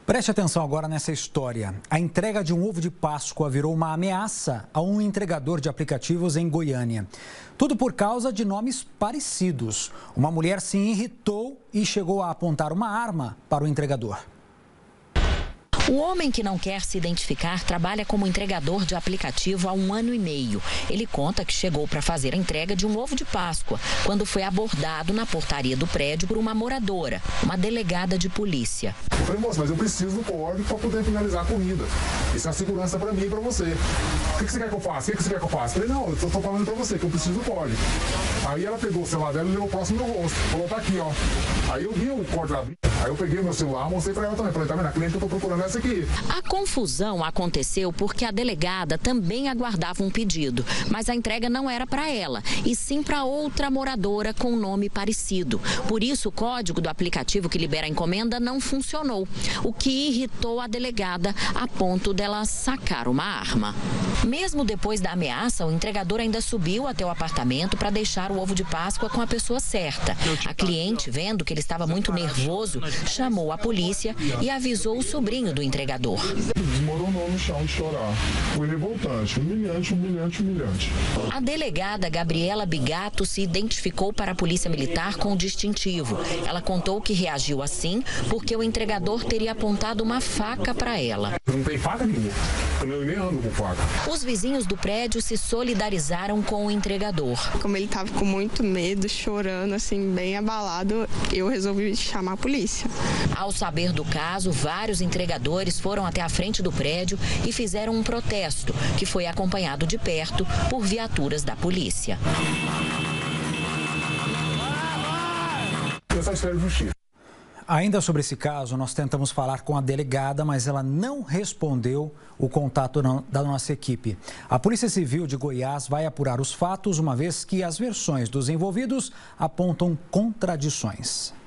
Preste atenção agora nessa história. A entrega de um ovo de Páscoa virou uma ameaça a um entregador de aplicativos em Goiânia. Tudo por causa de nomes parecidos. Uma mulher se irritou e chegou a apontar uma arma para o entregador. O homem que não quer se identificar trabalha como entregador de aplicativo há 1 ano e meio. Ele conta que chegou para fazer a entrega de um ovo de Páscoa, quando foi abordado na portaria do prédio por uma moradora, uma delegada de polícia. Eu falei, moça, mas eu preciso do código para poder finalizar a comida. Isso é uma segurança para mim e para você. O que você quer que eu faça? O que você quer que eu faça? Eu falei, não, eu tô falando para você que eu preciso do código. Aí ela pegou o celular dela e levou próximo do meu rosto. Falou, tá aqui, ó. Aí eu vi o código lá. Aí eu peguei meu celular, mostrei para ela também. Falei, tá vendo? A cliente que eu tô procurando é essa aqui. A confusão aconteceu porque a delegada também aguardava um pedido, mas a entrega não era para ela, e sim para outra moradora com nome parecido. Por isso, o código do aplicativo que libera a encomenda não funcionou, o que irritou a delegada a ponto dela sacar uma arma. Mesmo depois da ameaça, o entregador ainda subiu até o apartamento para deixar o ovo de Páscoa com a pessoa certa. A cliente, vendo que ele estava muito nervoso, chamou a polícia e avisou o sobrinho do entregador. Desmoronou no chão de chorar. Foi revoltante, humilhante, humilhante, humilhante. A delegada Gabriela Bigato se identificou para a Polícia Militar com o distintivo. Ela contou que reagiu assim porque o entregador teria apontado uma faca para ela. Não tem faca nenhuma. Eu nem ando com faca. Os vizinhos do prédio se solidarizaram com o entregador. Como ele estava com muito medo, chorando, assim, bem abalado, eu resolvi chamar a polícia. Ao saber do caso, vários entregadores foram até a frente do prédio e fizeram um protesto, que foi acompanhado de perto por viaturas da polícia. Eu só espero justiça. Ainda sobre esse caso, nós tentamos falar com a delegada, mas ela não respondeu o contato da nossa equipe. A Polícia Civil de Goiás vai apurar os fatos, uma vez que as versões dos envolvidos apontam contradições.